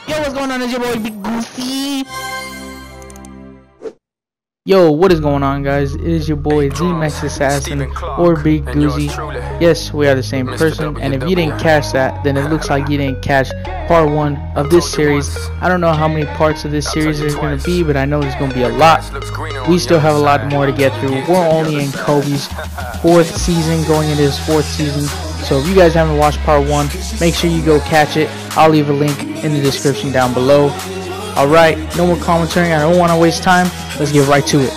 Yo, what's going on? It's your boy Big Goofy. Yo, what is going on, guys? It is your boy Z-Max Assassin or Big Goofy. Yes, we are the same person, and if you didn't catch that, then it looks like you didn't catch part 1 of this series. I don't know how many parts of this series there's going to be, but I know there's going to be a lot. We still have a lot more to get through. We're only in Kobe's 4th season, going into his 4th season. So if you guys haven't watched part 1, make sure you go catch it. I'll leave a link in the description down below. Alright, no more commentary. I don't want to waste time. Let's get right to it.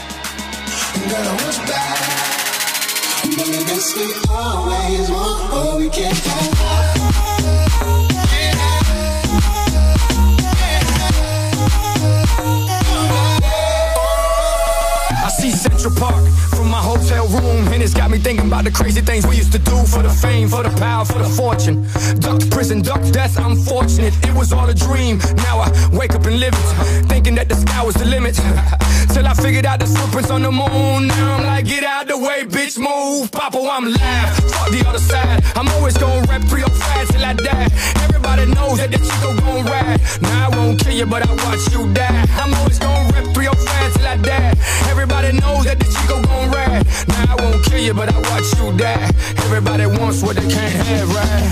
I see Central Park from my hotel room, and it's got me thinking about the crazy things we used to do for the fame, for the power, for the fortune. Ducked prison, ducked death, I'm fortunate. It was all a dream. Now I wake up and live it, thinking that the sky was the limit. Till I figured out the footprints on the moon. Now I'm like, get out the way, bitch, move. Papa, I'm live. Fuck the other side. I'm always gonna rep 305 till I die. Everybody knows that the Chico gon' ride. Now I won't kill you, but I watch you die. I'm always gonna rep 305 till I die. Everybody knows that the Chico gon' ride. Now I won't kill you, but I watch you die. Everybody wants what they can't have, right?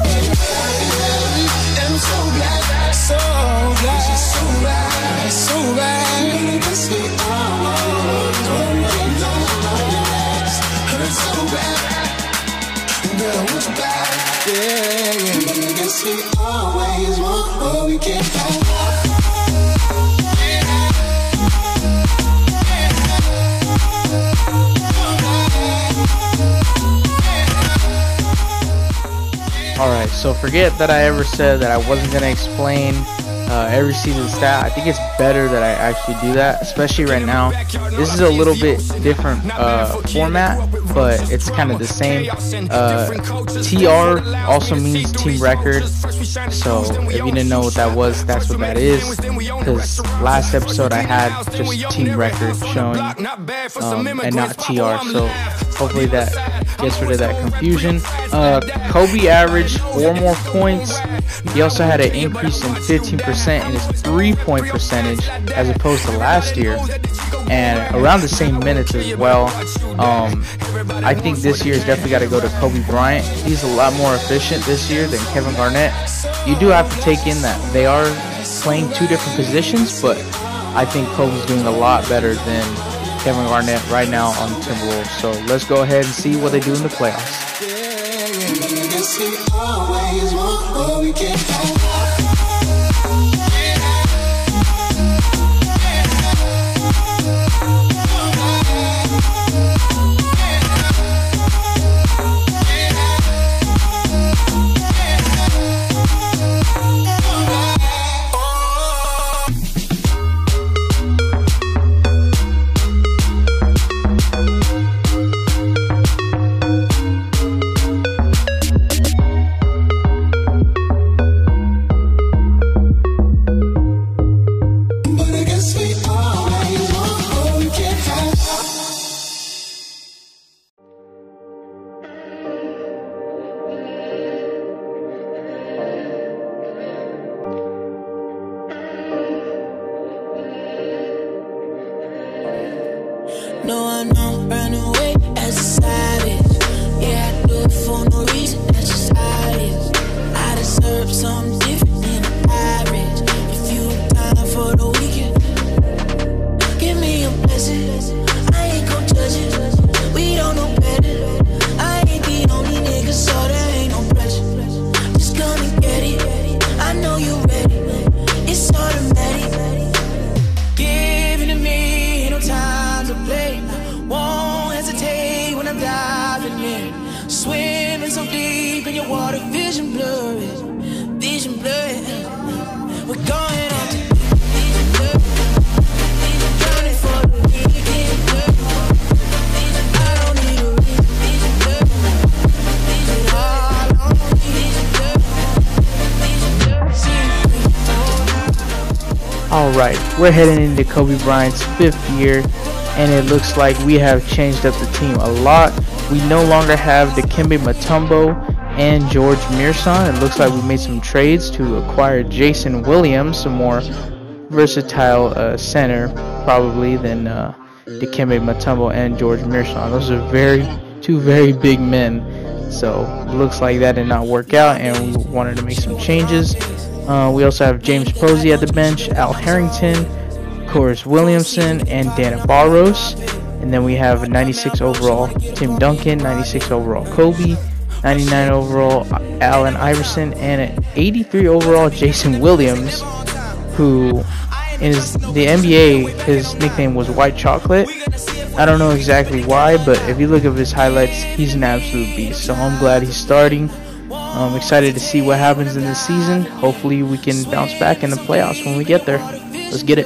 I'm so glad, so glad, so glad, so glad. Hurt so bad, girl, I want you back, yeah. I guess we always want what we can't have. Alright, so forget that I ever said that I wasn't going to explain every season stat. I think it's better that I actually do that, especially right now. This is a little bit different format, but it's kind of the same. TR also means team record, so if you didn't know what that was, that's what that is, because last episode I had just team record showing and not TR, so hopefully that gets rid of that confusion. Kobe averaged 4 more points. He also had an increase in 15% in his 3-point percentage as opposed to last year, and around the same minutes as well. I think this year has definitely got to go to Kobe Bryant. He's a lot more efficient this year than Kevin Garnett. You do have to take in that they are playing 2 different positions, but I think Kobe's doing a lot better than Kevin Garnett right now on the Timberwolves. So let's go ahead and see what they do in the playoffs. No, I know, run away as a savage. Yeah, I do it for no reason, that's just how it is. I deserve something different than the average. If you have time for the weekend, give me a blessing. I ain't gon' judge it, we don't know better. I ain't the only nigga, so there ain't no pressure. Just come and get it, I know you ready. It's automatic. Give it to me, ain't no time to play. Won't hesitate when I'm diving in. Swimming so deep in your water, vision blurry, vision blurry. We're going on to vision blurry, vision drowning for the weekend blurry. I don't need a reason, vision blurry, vision all on vision blurry, vision blurry. Alright, we're heading into Kobe Bryant's 5th year, and it looks like we have changed up the team a lot. We no longer have Dikembe Mutombo and George Mearson. It looks like we made some trades to acquire Jason Williams, some more versatile center probably than Dikembe Mutombo and George Mearson. Those are two very big men. So it looks like that did not work out, and we wanted to make some changes. We also have James Posey at the bench, Al Harrington, Corus Williamson, and Dana Barros. And then we have a 96 overall Tim Duncan, 96 overall Kobe, 99 overall Allen Iverson, and an 83 overall Jason Williams, who in the NBA, his nickname was White Chocolate. I don't know exactly why, but if you look at his highlights, he's an absolute beast. So I'm glad he's starting. I'm excited to see what happens in this season. Hopefully we can bounce back in the playoffs when we get there. Let's get it.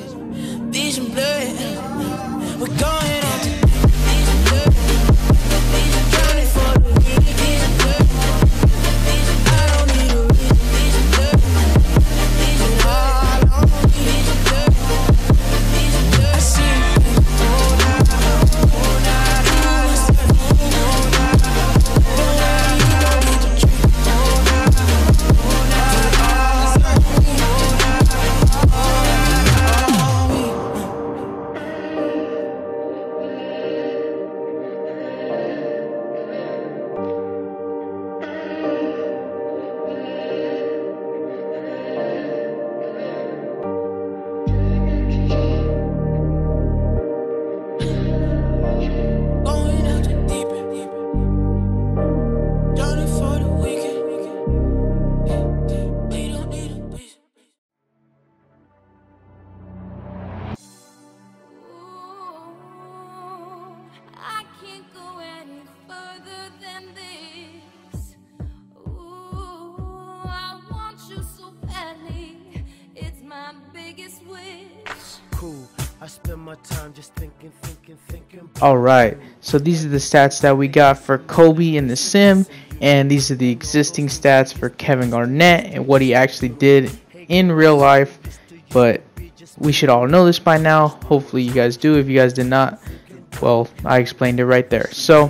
Alright, so these are the stats that we got for Kobe in the sim, and these are the existing stats for Kevin Garnett and what he actually did in real life. But we should all know this by now. Hopefully you guys do. If you guys did not, well, I explained it right there. So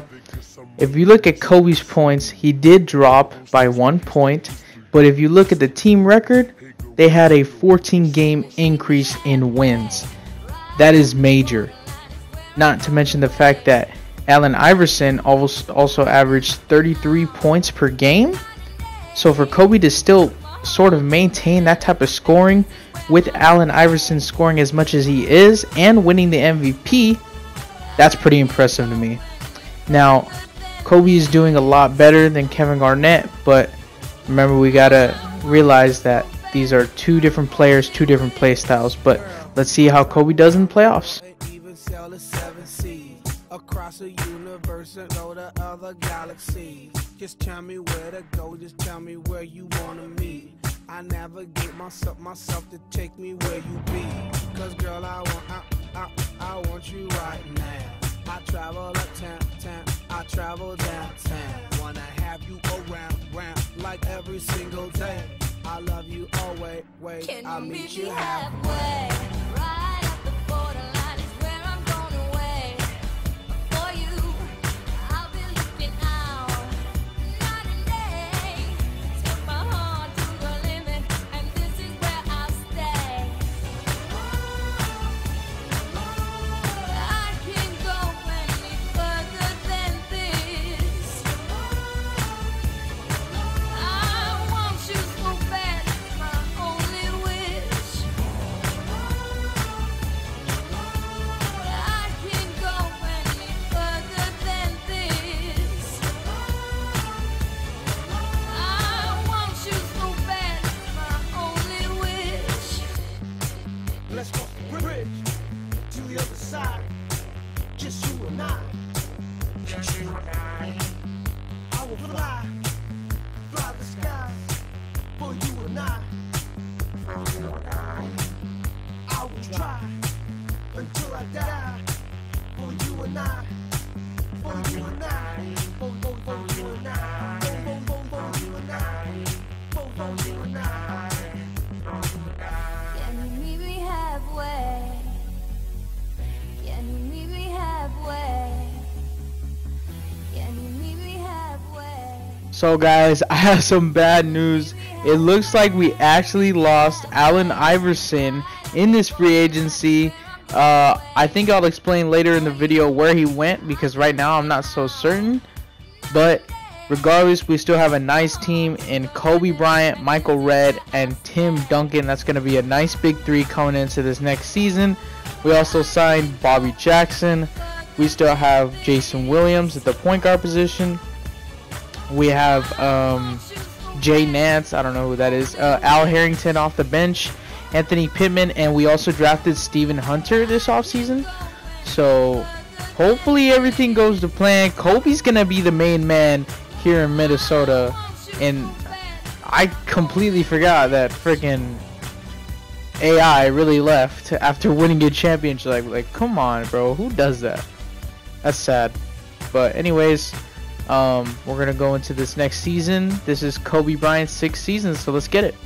if you look at Kobe's points, he did drop by 1 point, but if you look at the team record, they had a 14-game increase in wins. That is major. Not to mention the fact that Allen Iverson also averaged 33 points per game. So for Kobe to still sort of maintain that type of scoring with Allen Iverson scoring as much as he is and winning the MVP, that's pretty impressive to me. Now, Kobe is doing a lot better than Kevin Garnett, but remember, we gotta realize that these are two different players, two different play styles. But let's see how Kobe does in the playoffs. Across the universe and go to other galaxies. Just tell me where to go, just tell me where you wanna meet. I navigate myself to take me where you be. Cause girl, I want you right now. I travel uptown, I travel downtown. Wanna have you around like every single day. I love you always, wait, I'll meet you halfway. Right at the borderline is where I'm going away. For you, I'll be looking out night and day. Take my heart to the limit, and this is where I'll stay. I can't go any further than this. I want you so bad, it's my only wish. I can't go any further than this. I want you so bad, it's my only wish. Let's cross the bridge to the other side. Just you and I. Just you and I will fly the sky for you and I. For you and I will try until I die. For you and I. For you and I. For you and I. For you and I. For you and I. Can you meet me halfway? Can you meet me halfway? Can you meet me halfway? So So guys, I have some bad news. It looks like we actually lost Allen Iverson in this free agency. I think I'll explain later in the video where he went, because right now I'm not so certain. But regardless, we still have a nice team in Kobe Bryant, Michael Redd, and Tim Duncan. That's going to be a nice big three coming into this next season. We also signed Bobby Jackson. We still have Jason Williams at the point guard position. We have Jay Nance, I don't know who that is, Al Harrington off the bench, Anthony Pittman, and we also drafted Stephen Hunter this offseason. So hopefully everything goes to plan. Kobe's going to be the main man here in Minnesota, and I completely forgot that freaking AI really left after winning a championship. Like, come on, bro, who does that? That's sad. But anyways, we're gonna go into this next season. This is Kobe Bryant's 6th season, so let's get it.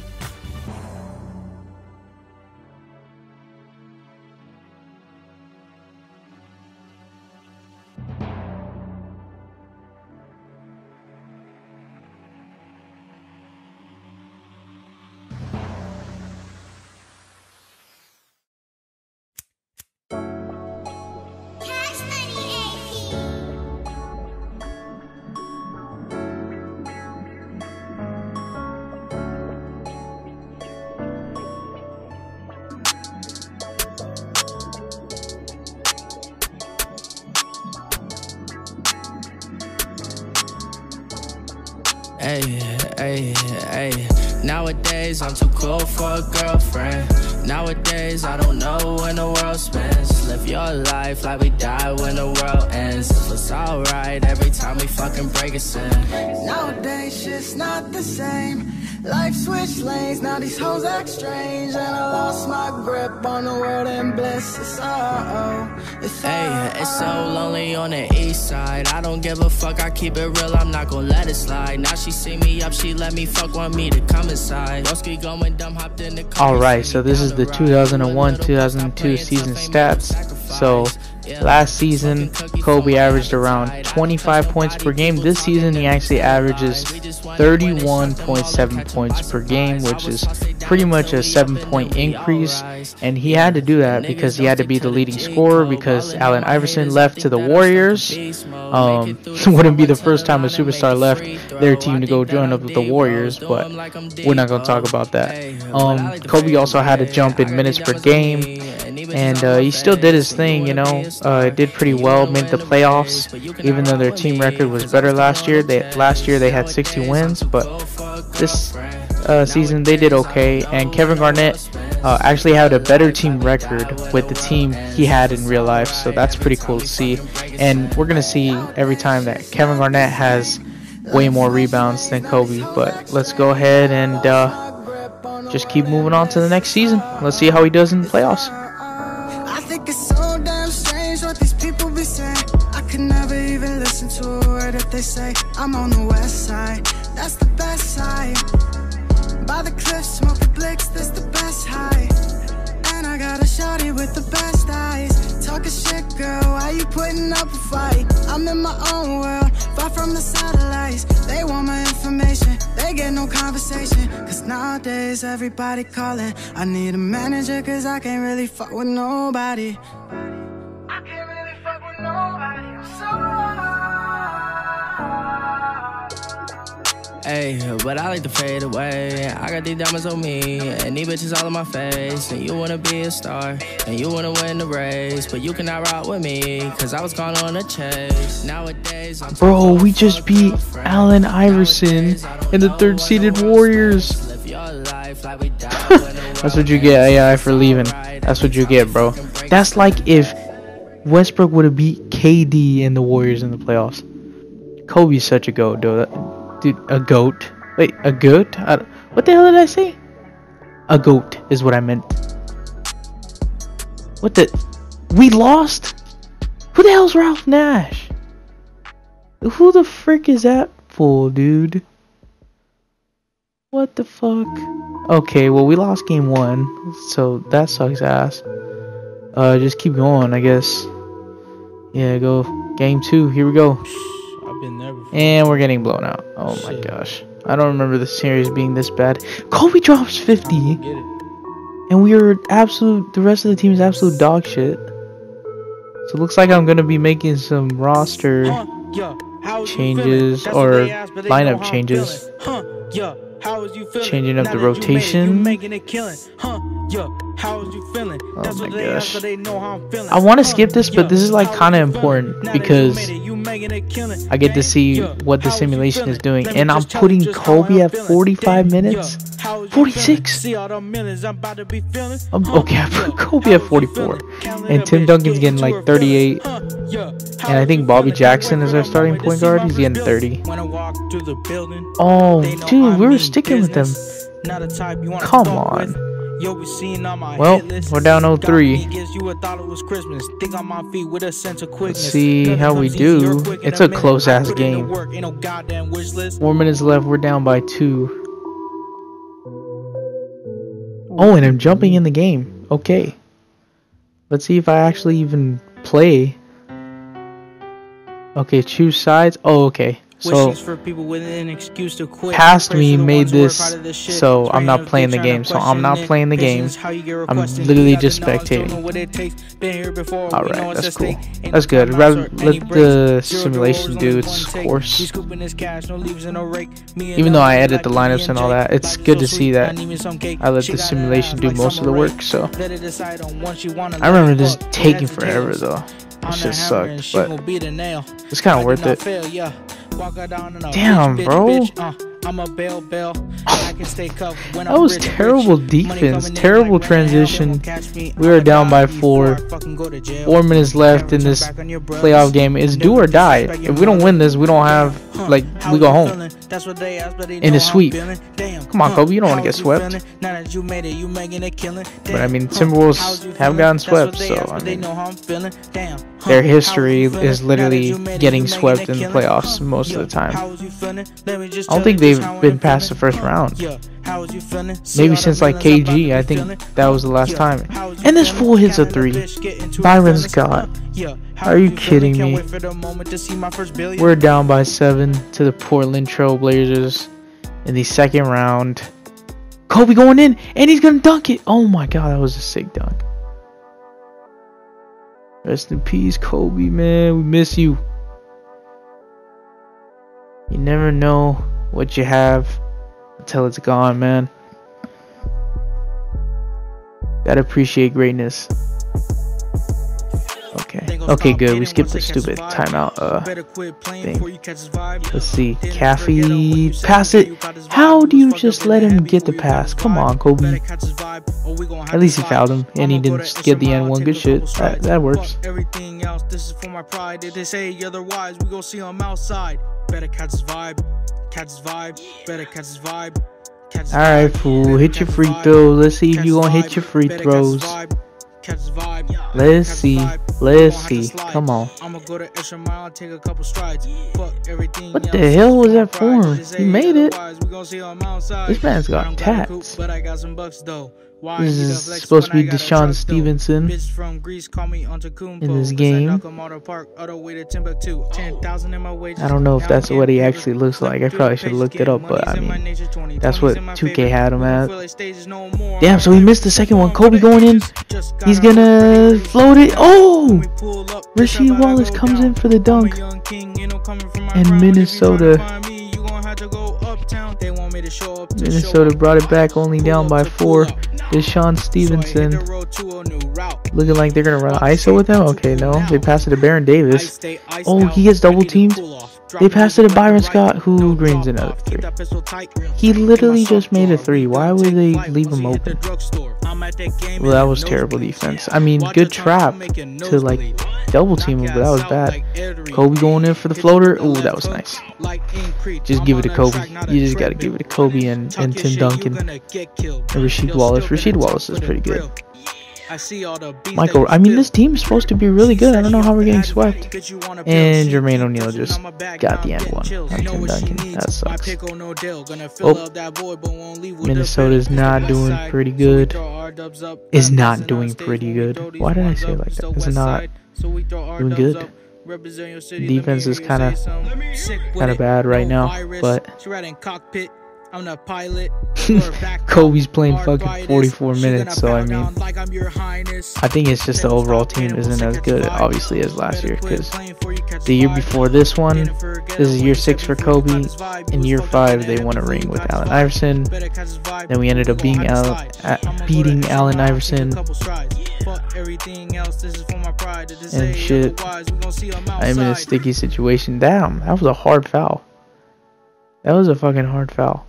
Hey, hey, hey. Nowadays I'm too cool for a girlfriend. Nowadays I don't know when the world spins. Live your life like we die when the world ends. It's alright every time we fucking break a sin. Nowadays shit's not the same. Life switched lanes, now these hoes act strange. And I lost my grip on the world and bliss. It's hey, it's so lonely on the east side. I don't give a fuck, I keep it real, I'm not gonna let it slide. Now she see me up, she let me fuck, want me to come inside. Going dumb, hopped in the car. Alright, so this is the 2001-2002 season stats. So last season Kobe averaged around 25 points per game. This season he actually averages 31.7 points per game, which is pretty much a 7-point increase, and he had to do that because he had to be the leading scorer because Allen Iverson left to the Warriors. Wouldn't be the first time a superstar left their team to go join up with the Warriors, but we're not going to talk about that. Kobe also had to jump in minutes per game, and he still did his thing, you know. Did pretty well, made the playoffs, even though their team record was better last year. Last year they had 60 wins, but this season they did okay. And Kevin Garnett actually had a better team record with the team he had in real life, so that's pretty cool to see. And we're gonna see every time that Kevin Garnett has way more rebounds than Kobe. But let's go ahead and just keep moving on to the next season. Let's see how he does in the playoffs. I think it's so damn strange what these people be saying. I could never even listen to a word that they say. I'm on the west side, that's the best side. By the cliff, smoking blicks, that's the best high. And I got a shawty with the best eyes. Talking shit, girl, why you putting up a fight? I'm in my own world, far from the satellites. They want my information, they get no conversation. Cause nowadays everybody calling. I need a manager cause I can't really fuck with nobody. I can't really fuck with nobody, I'm so hey, but I like to fade away. I got these diamonds on me, and these bitches all in my face. And you wanna be a star, and you wanna win the race, but you cannot ride with me, cause I was gone on a chase. Nowadays, bro, we just beat Allen Iverson and the 3rd-seeded Warriors. That's what you get, AI, for leaving. That's what you get, bro. That's like if Westbrook would have beat KD and the Warriors in the playoffs. Kobe's such a goat, dude, a goat. Wait, a goat? What the hell did I say? A goat is what I meant. What the? We lost? Who the hell's Ralph Nash? Who the frick is that fool, dude? What the fuck? Okay, well, we lost game 1, so that sucks ass. Just keep going, I guess. Yeah, go game 2. Here we go. been there before. And we're getting blown out. Oh my gosh. I don't remember the series being this bad. Kobe drops 50. And we are the rest of the team is absolute dog shit. So it looks like I'm going to be making some roster changes or lineup changes. Changing up the rotation. Oh my gosh. I want to skip this, but this is like kind of important because I get to see what the simulation is doing. And I'm putting Kobe at 45 minutes. 46. Okay, I put Kobe at 44. And Tim Duncan's getting like 38. And I think Bobby Jackson is our starting point guard. He's getting 30. Oh, dude, we were sticking with them. Come on. Well, we're down 0-3. Let's see how we do. It's a close-ass game. 4 minutes left. We're down by 2. Oh, and I'm jumping in the game. Okay. Let's see if I actually even play. Okay, choose sides. Oh, okay. So past me made this, so I'm not playing the game. So I'm not playing the game. I'm literally just spectating. Alright, that's cool. That's good. Let the simulation do its course. Even though I edit the lineups and all that, it's good to see that I let the simulation do most of the work. So I remember this taking forever though. It just sucked, but it's kind of worth it. Damn, bro. That was terrible defense, terrible transition. We are down by 4. 4 minutes left in this playoff game. It's do or die. If we don't win this, we don't have, like, we go home in a sweep. Come on, Kobe, you don't want to get swept. But I mean, Timberwolves have gotten swept, so I mean, their history is literally getting swept in the playoffs most of the time. I don't think they've been past the first round. Maybe since like KG, I think that was the last time. And this fool hits a 3. Byron Scott. Are you kidding me? We're down by 7 to the Portland Trail Blazers in the second round. Kobe going in, and he's gonna dunk it. Oh my god, that was a sick dunk. Rest in peace, Kobe, man. We miss you. You never know what you have until it's gone, man. Gotta appreciate greatness. Okay, good. We skipped the stupid timeout thing. Let's see. Caffey, pass it. How do you just let him get the pass? Come on, Kobe. At least he fouled him, and he didn't get the N1. Good shit. That works. Everything else, this is for my pride. If they say otherwise, we gon' see him outside. Better catch his vibe. Catch his vibe. Better catch his vibe. Alright, fool. Hit your free throws. Let's see if you gonna hit your free throws. Let's see. Come on. What the hell was that for? He made it. This man's got tats. This is supposed to be Deshaun Stevenson in this game. I don't know if that's what he actually looks like. I probably should have looked it up, but I mean, that's what 2K had him at. Damn, so he missed the second one. Kobe going in. He's gonna float it. Oh! Rasheed Wallace comes in for the dunk. And Minnesota brought it back, only down by 4. Deshaun Stevenson looking like they're gonna run ISO with him. Okay, no, they pass it to Baron Davis. Oh, he gets double teamed. They pass it to Byron Scott, who greens another 3. He literally just made a 3. Why would they leave him open? Well, that was terrible defense. I mean, good trap to like double team him, but that was bad. Kobe going in for the floater. Ooh, that was nice. Just give it to Kobe. You just gotta give it to Kobe and Tim Duncan and Rasheed Wallace. Rasheed Wallace is pretty good. Michael, I mean, this team is supposed to be really good. I don't know how we're getting swept. And Jermaine O'Neal just got the N1 on Tim Duncan. That sucks. Oh, Minnesota's not doing pretty good. Is not doing pretty good. Why did I say it like that? It's not doing good. Representing your city. Defense is kind of bad right now, but cockpit. I'm the pilot. Kobe's playing fucking 44 minutes, so I mean, I think it's just the overall team isn't as good, obviously, as last year, because the year before this one, this is year 6 for Kobe. In year 5, they won a ring with Allen Iverson. Then we ended up beating Allen Iverson. And shit, I'm in a sticky situation. Damn, that was a hard foul. That was a fucking hard foul.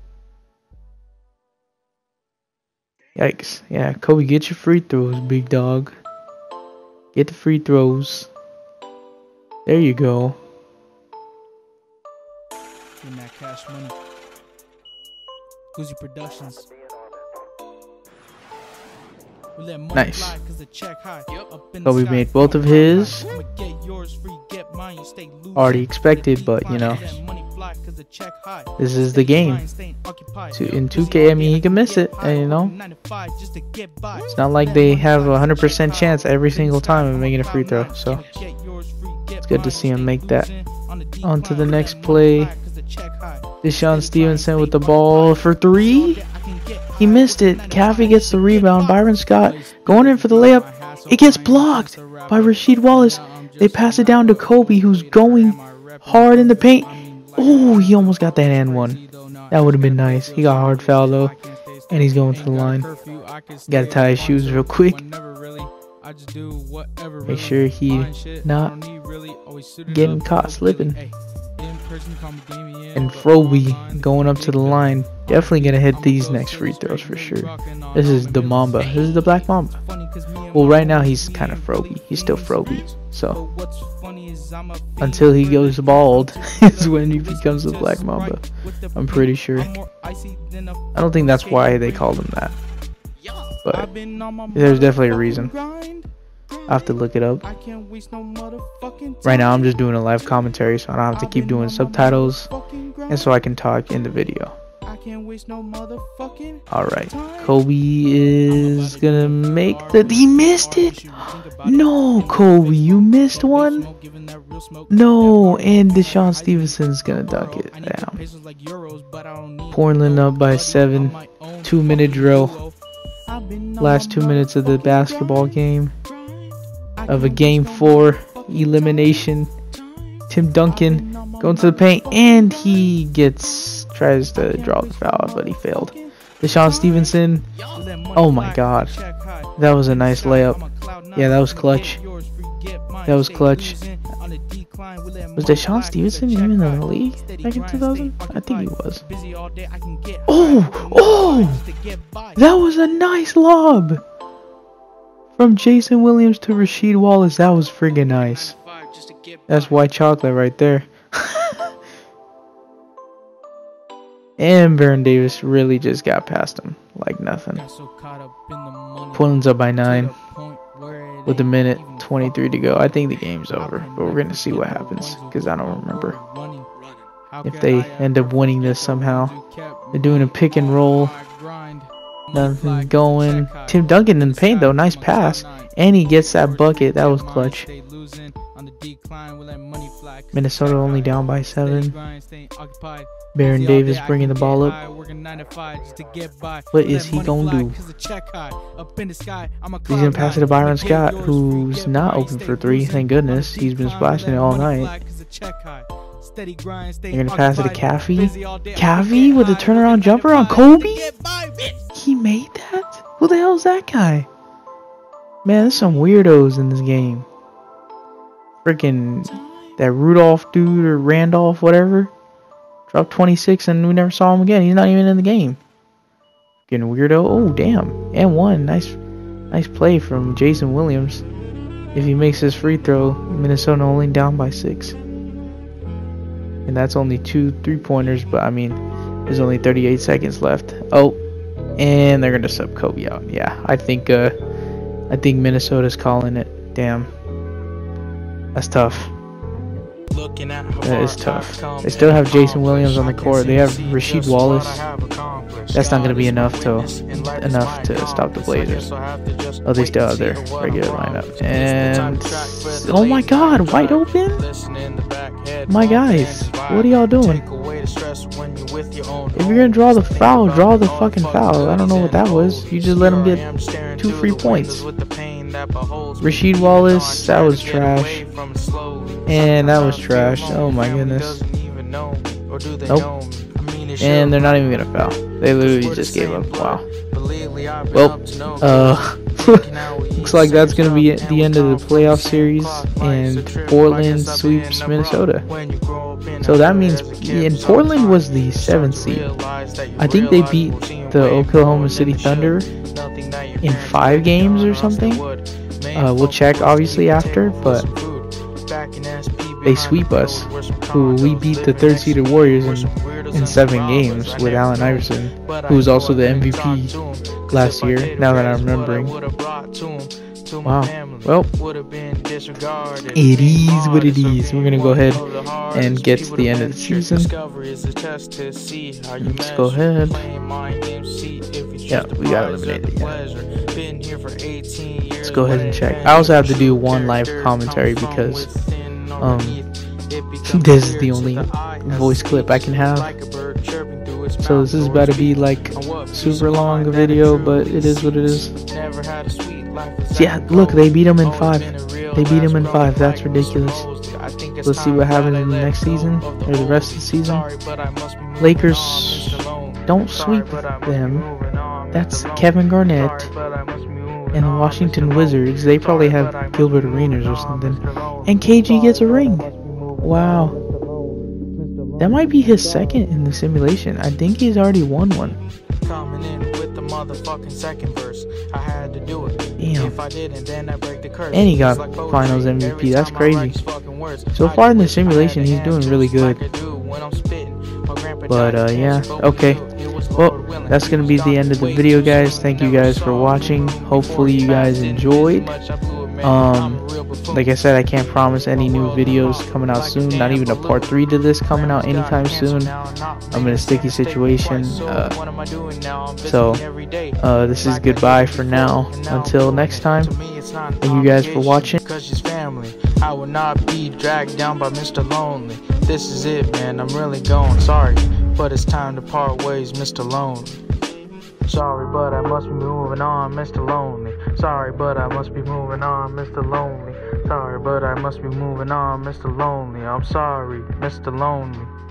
Yikes. Yeah, Kobe, get your free throws, big dog. Get the free throws. There you go. Getting that cash money. Uzi Productions. Nice. Kobe made both of his. Already expected, but you know, this is the game. In 2K, I mean, he can miss it, and you know, it's not like they have a 100% chance every single time of making a free throw. So it's good to see him make that. On to the next play. DeShawn Stevenson with the ball for 3. He missed it. Caffey gets the rebound. Byron Scott going in for the layup. It gets blocked by Rasheed Wallace. They pass it down to Kobe, who's going hard in the paint. Oh, he almost got that and one. That would have been nice. He got a hard foul though, and he's going to the line. Got to tie his shoes real quick. Make sure he's not getting caught slipping. And Froby going up to the line. Definitely gonna hit these next free throws for sure. This is the Mamba. This is the Black Mamba. Well, right now he's kind of Froby. He's still Froby. So until he goes bald is when he becomes the Black Mamba. I'm pretty sure. I don't think that's why they called him that, but there's definitely a reason. I have to look it up. Right now I'm just doing a live commentary, so I don't have to keep doing subtitles, and so I can talk in the video. Alright, Kobe is gonna make the... He missed it! No, Kobe, you missed one? No, and DeShawn Stevenson's gonna dunk it. Damn. Portland up by 7. 2-minute drill. Last 2 minutes of the basketball game. Of a game 4 elimination. Tim Duncan going to the paint, and he tries to draw the foul, but he failed. DeShawn Stevenson, oh my god, that was a nice layup. Yeah, that was clutch. That was clutch. Was DeShawn Stevenson even in the league back in 2000? I think he was. Oh, that was a nice lob from Jason Williams to Rasheed Wallace. That was friggin' nice. That's white chocolate right there. And Baron Davis really just got past him like nothing. Portland's up by 9 with a minute 23 to go. I think the game's over, but we're gonna see what happens because I don't remember if they end up winning this somehow. They're doing a pick and roll. Nothing going. Tim Duncan in the paint though. Nice pass, and he gets that bucket. That was clutch. Minnesota only down by 7. Baron Davis bringing the ball up. What is he gonna do? He's gonna pass it to Byron Scott, who's not open for 3. Thank goodness. He's been splashing it all night. They're gonna pass it to Caffey. Caffey with a turnaround jumper on Kobe? He made that? Who the hell is that guy? Man, there's some weirdos in this game. Freaking that Rudolph dude or Randolph, whatever. Dropped 26 and we never saw him again. He's not even in the game. Getting weirdo. Oh, damn. And one. Nice play from Jason Williams. If he makes his free throw, Minnesota only down by 6. And that's only 2 3-pointers, but I mean, there's only 38 seconds left. Oh, and they're gonna sub Kobe out. Yeah, I think Minnesota's calling it. Damn, that's tough. That is tough. They still have Jason Williams on the court. They have Rasheed Wallace. that's not gonna be enough to stop the Blazers. Oh, they still have their regular lineup. And oh my God, wide open! My guys, what are y'all doing? If you're gonna draw the foul, draw the fucking foul. I don't know what that was. You just let him get 2 free points. Rasheed Wallace, that was trash. And that was trash. Oh my goodness. Nope. And they're not even gonna foul. They literally just gave up. Wow. Well, looks like that's gonna be the end of the playoff series, and Portland sweeps Minnesota. So that means, and Portland was the 7th seed. I think they beat the Oklahoma City Thunder in 5 games or something. We'll check obviously after, but they sweep us, who we beat the 3rd seeded Warriors in 7 games with Allen Iverson, who was also the MVP last year, now that I'm remembering. Wow. Well, it is what it is. We're going to go ahead and get to the end of the season. Let's go ahead. Yeah, we got eliminated. Yeah. Let's go ahead and check. I also have to do one live commentary because this is the only voice clip I can have. So this is about to be like super long a video, but it is what it is. So yeah, look, they beat them in 5. They beat them in 5. That's ridiculous. Let's see what happens in the next season, or the rest of the season. Lakers, don't sweep them. That's Kevin Garnett and the Washington Wizards. They probably have Gilbert Arenas or something. And KG gets a ring. Wow. That might be his 2nd in the simulation. I think he's already won one. Coming in with the motherfucking 2nd verse. I had to do it. Damn. If I didn't, then I break the curse. And he got finals MVP. That's crazy. So far in the simulation, he's doing really good. But yeah, okay. Well, that's gonna be the end of the video, guys. Thank you guys for watching. Hopefully you guys enjoyed. Like I said, I can't promise any new videos coming out soon, not even a part 3 to this coming out anytime soon. I'm in a sticky situation, so this is goodbye for now until next time. Thank you guys for watching. I will not be dragged down by Mr. Lonely. This is it, man, I'm really going. Sorry, but it's time to part ways, Mr. Lonely. Sorry, but I must be moving on, Mr. Lonely. Sorry, but I must be moving on, Mr. Lonely. Sorry, but I must be moving on, Mr. Lonely. I'm sorry, Mr. Lonely.